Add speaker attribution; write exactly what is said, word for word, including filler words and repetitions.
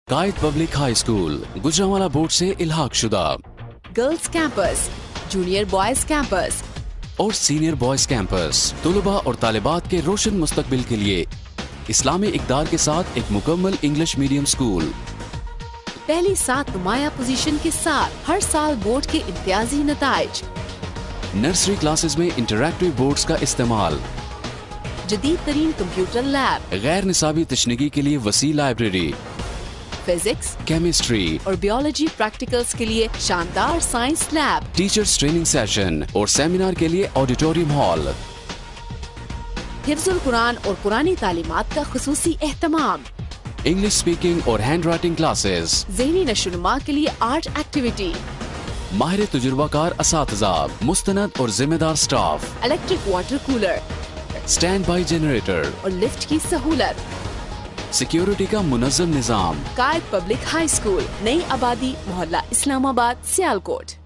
Speaker 1: कायद public high school Gujranwala board से इल्हाक शुदा
Speaker 2: girls campus, junior boys campus
Speaker 1: और सीनियर बॉयज कैंपस तलबा और तालिबात के रोशन मुस्तकबिल के लिए इस्लामी इक़दार के साथ एक मुकम्मल इंग्लिश मीडियम स्कूल।
Speaker 2: पहली सात नुमाया पोजीशन के साथ हर साल बोर्ड के इम्तियाजी नताइज।
Speaker 1: नर्सरी क्लासेस में इंटरैक्टिव बोर्ड्स का इस्तेमाल,
Speaker 2: जदीद तरीन कंप्यूटर लैब,
Speaker 1: गैर निसाबी तशनीगी के लिए वसी लाइब्रेरी,
Speaker 2: फिजिक्स,
Speaker 1: केमिस्ट्री
Speaker 2: और बायोलॉजी प्रैक्टिकल्स के लिए शानदार science lab,
Speaker 1: teachers training session और सेमिनार के लिए ऑडिटोरियम हॉल,
Speaker 2: हिफ्जुल कुरान और कुरानी तालीमात का खुसूसी एहतमाम,
Speaker 1: इंग्लिश स्पीकिंग और हैंड राइटिंग क्लासेस,
Speaker 2: ज़हनी नशोनुमा के लिए आर्ट एक्टिविटी,
Speaker 1: माहिर तजुर्बाकार असातिज़ा, मुस्तनद और जिम्मेदार staff,
Speaker 2: electric water cooler,
Speaker 1: standby generator
Speaker 2: और लिफ्ट की सहूलत।
Speaker 1: सिक्योरिटी का मुनज़्ज़म निज़ाम।
Speaker 2: कायद पब्लिक हाई स्कूल, नई आबादी, मोहल्ला इस्लामाबाद, सियालकोट।